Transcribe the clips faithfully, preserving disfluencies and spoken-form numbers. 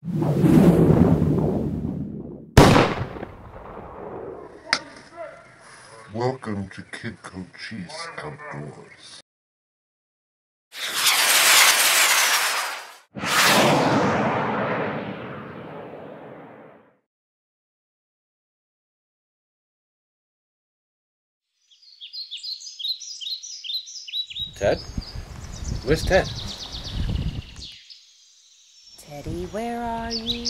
Welcome to Kid Cochise Outdoors. Ted? Where's Ted? Teddy, where are you?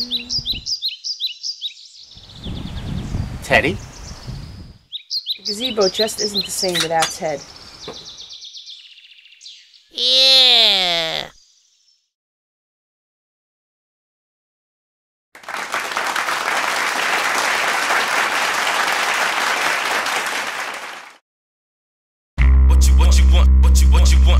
Teddy? The gazebo just isn't the same without Ted. Yeah. What you, what you want, what you, what you want.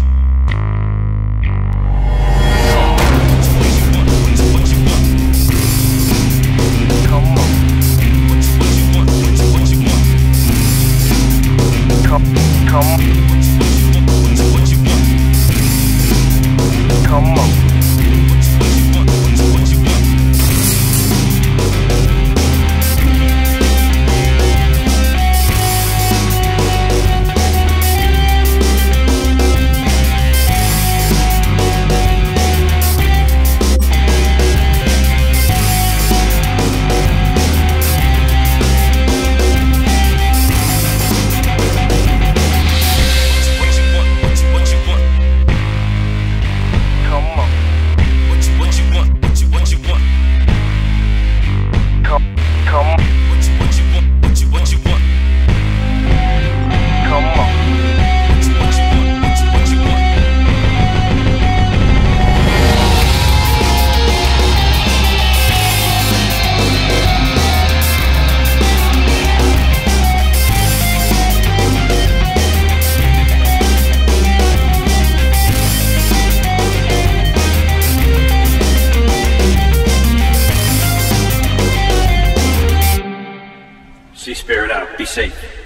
See Spirit out. Be safe.